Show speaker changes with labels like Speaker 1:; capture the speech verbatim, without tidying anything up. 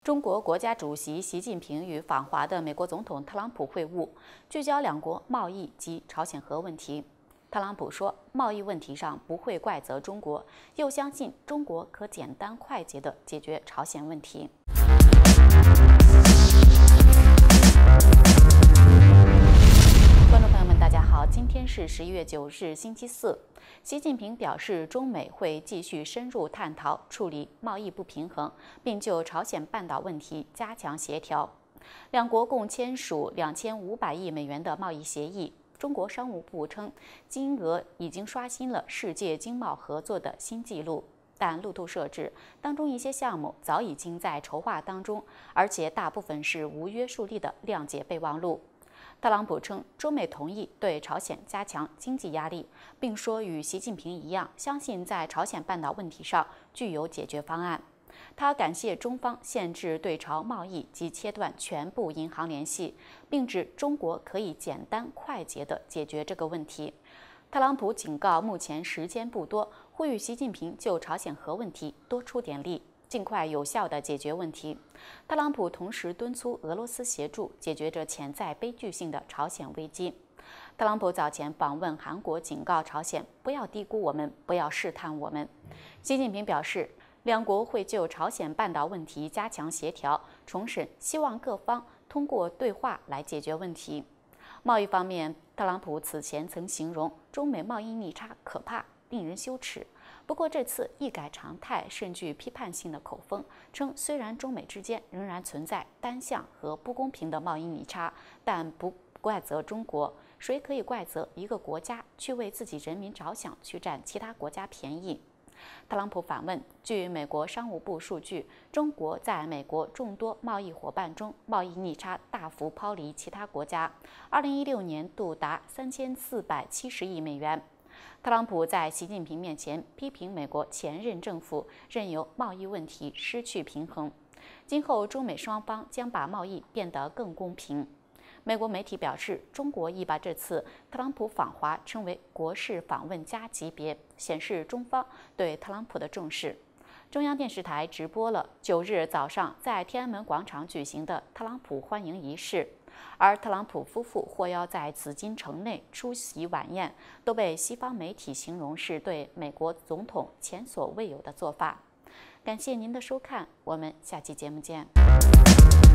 Speaker 1: 中国国家主席习近平与访华的美国总统特朗普会晤，聚焦两国贸易及朝鲜核问题。特朗普说，贸易问题上不会怪责中国，又相信中国可简单快捷地解决朝鲜问题。观众朋友们，大家好，今天是十一月九日，星期四。习近平表示，中美会继续深入探讨处理贸易不平衡，并就朝鲜半岛问题加强协调。两国共签署两千五百亿美元的贸易协议。中国商务部称，金额已经刷新了世界经贸合作的新纪录。但路透社指，当中一些项目早已经在筹划当中，而且大部分是无约束力的谅解备忘录。特朗普称，中美同意对朝鲜加强经济压力，并说与习近平一样，相信在朝鲜半岛问题上具有解决方案。他感谢中方限制对朝贸易及切断全部银行联系，并指中国可以简单快捷地解决这个问题。特朗普警告，目前时间不多，呼吁习近平就朝鲜核问题多出点力，尽快有效地解决问题。特朗普同时敦促俄罗斯协助解决这潜在悲剧性的朝鲜危机。特朗普早前访问韩国，警告朝鲜不要低估我们，不要试探我们。习近平表示，两国会就朝鲜半岛问题加强协调，重申希望各方通过对话来解决问题。贸易方面，特朗普此前曾形容中美贸易逆差可怕，令人羞耻。不过这次一改常态，甚具批判性的口风，称虽然中美之间仍然存在单向和不公平的贸易逆差，但不怪责中国。谁可以怪责一个国家去为自己人民着想，去占其他国家便宜？特朗普反问，据美国商务部数据，中国在美国众多贸易伙伴中，贸易逆差大幅抛离其他国家，二零一六年度达三千四百七十亿美元。特朗普在习近平面前批评美国前任政府任由贸易问题失去平衡，今后中美双方将把贸易变得更公平。美国媒体表示，中国已把这次特朗普访华称为国事访问加级别，显示中方对特朗普的重视。中央电视台直播了九日早上在天安门广场举行的特朗普欢迎仪式，而特朗普夫妇获邀在紫禁城内出席晚宴，都被西方媒体形容是对美国总统前所未有的做法。感谢您的收看，我们下期节目见。